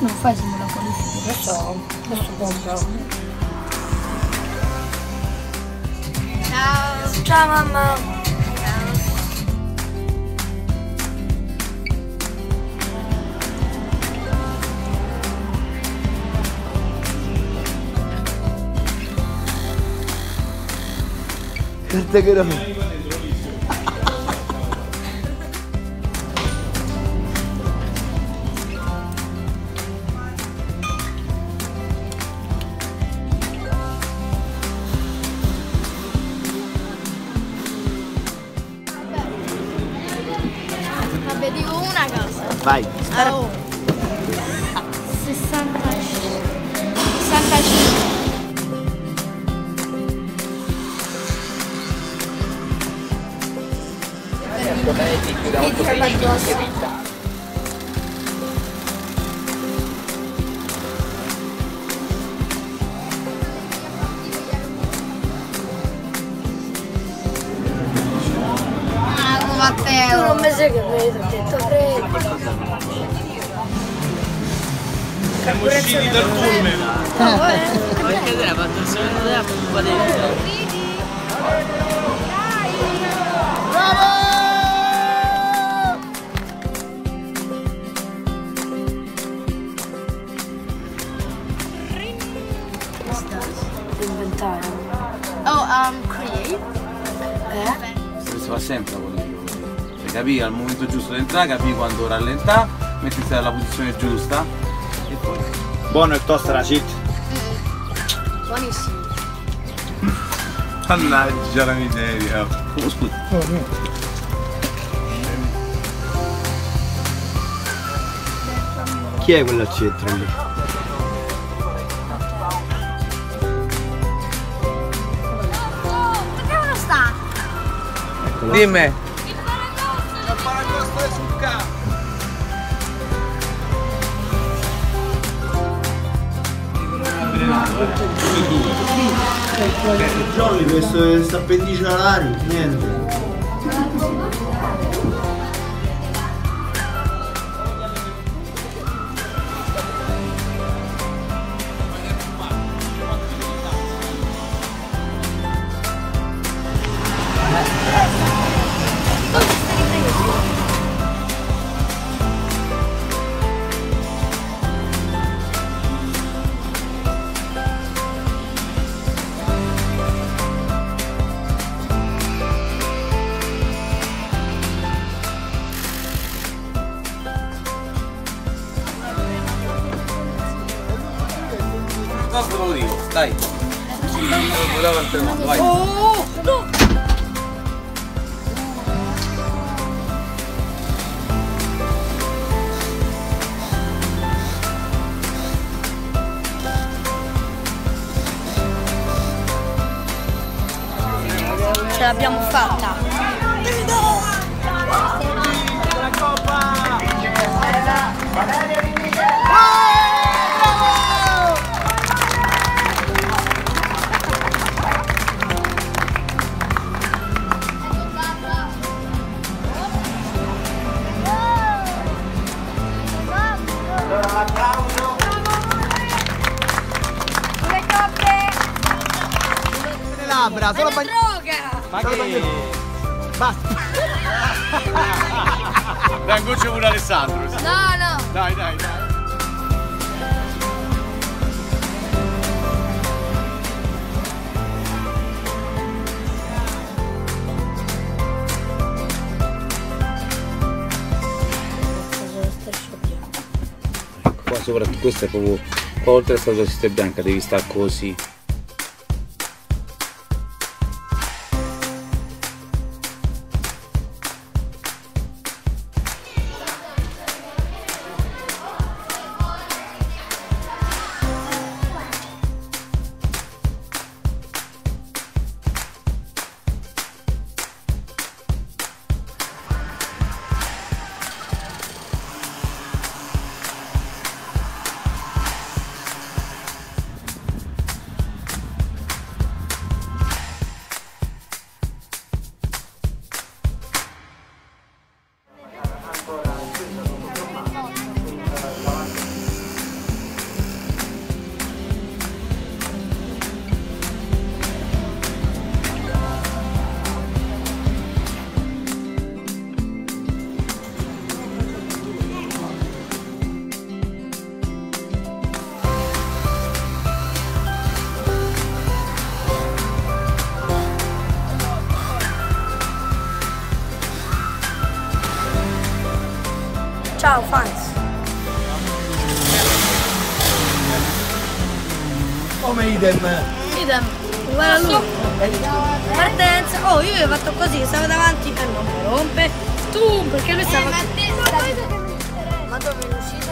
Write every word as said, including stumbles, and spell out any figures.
non fai simula qualifica. Lo so, adesso compro. Ciao. Ciao mamma. Guarda che roba. Vabbè, dico una cosa. Vai. Oh. sessanta sessantacinque. Ah, Matteo! Non mi sai che vedo, ho detto prego. Siamo usciti dal pullman. Perché te l'ha fatto il secondo tempo un po' dentro. Inventare. Oh, um, create. Eh? Si fa sempre con il cioè, capì al momento giusto di entrare, capì quando rallentare, mettersi alla posizione giusta e poi. Buono il toast alla cheat. Buonissimo. Mannaggia la miseria. Oh, scusa. Chi è quello al centro lì? Dimmi. Il paracosta! Il paracosta è sul campo. Jolly, questo appendice alari, niente. Questo lo dico, dai. Lo lavo al telefono, vai. Oh, no! Ce l'abbiamo fatta! La coppa! Le coppe! Le labbra, solo bagno. Droga! Ma che? Basta. Dai, goccia pure Alessandro. No, no! Dai, dai, dai. Qua soprattutto questo è proprio, qua oltre alla statua Siste Bianca devi stare così. Ciao fans. Come idem? Idem. Guarda lui. Partenza. Oh, io gli ho fatto così, stavo davanti e non mi rompe. Tu, perché lui stava... Ma dove è uscito?